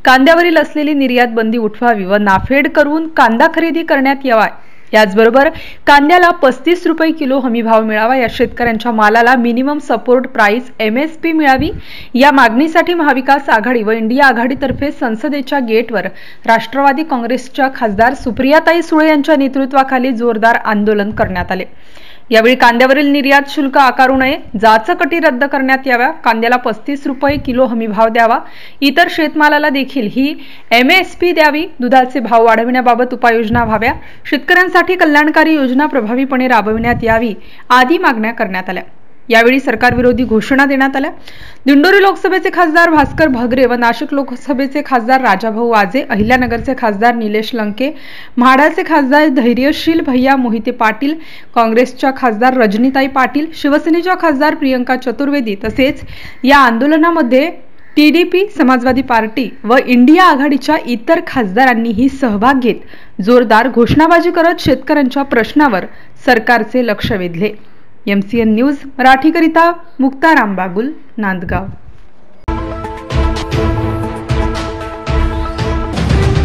कांद्यावरील असलेली निर्यात बंदी उठवावी व नाफेड करून कांदा खरेदी करण्यात यावा। याचबरोबर कांद्याला 35 रुपये किलो हमीभाव मिळावा। या शेतकऱ्यांच्या मालाला मिनिमम सपोर्ट प्राइस MSP मिळावी। या मागणीसाठी महाविकास आघाडी व इंडिया आघाडीतर्फे संसदेच्या गेटवर राष्ट्रवादी काँग्रेसच्या खासदार सुप्रियाताई सुळे यांच्या नेतृत्वाखाली जोरदार आंदोलन करण्यात आले। यावेळी कांद्यावरील निर्यात शुल्क आकारू नये, जाचकटी रद्द करण्यात याव्या, कांद्याला 35 रुपये किलो हमीभाव द्यावा, इतर शेतमालाला देखील ही MSP द्यावी, दुधाचे भाव वाढविण्याबाबत उपाययोजना व्हाव्या, शेतकऱ्यांसाठी कल्याणकारी योजना प्रभावीपणे राबविण्यात यावी आदी मागण्या करण्यात आल्या। यावेळी सरकारविरोधी घोषणा देण्यात आल्या। दिंडोरी लोकसभेचे खासदार भास्कर भगरे व नाशिक लोकसभेचे खासदार राजाभाऊ वाजे, अहिल्यानगरचे खासदार निलेश लंके, म्हाडाचे खासदार धैर्यशील भैया मोहिते पाटील, काँग्रेसच्या खासदार रजनीताई पाटील, शिवसेनेच्या खासदार प्रियंका चतुर्वेदी तसेच या आंदोलनामध्ये TDP, समाजवादी पार्टी व इंडिया आघाडीच्या इतर खासदारांनीही सहभाग घेत जोरदार घोषणाबाजी करत शेतकऱ्यांच्या प्रश्नावर सरकारचे लक्ष वेधले। MCN न्यूज मराठीकरिता मुक्ताराम बागुल, नांदगाव।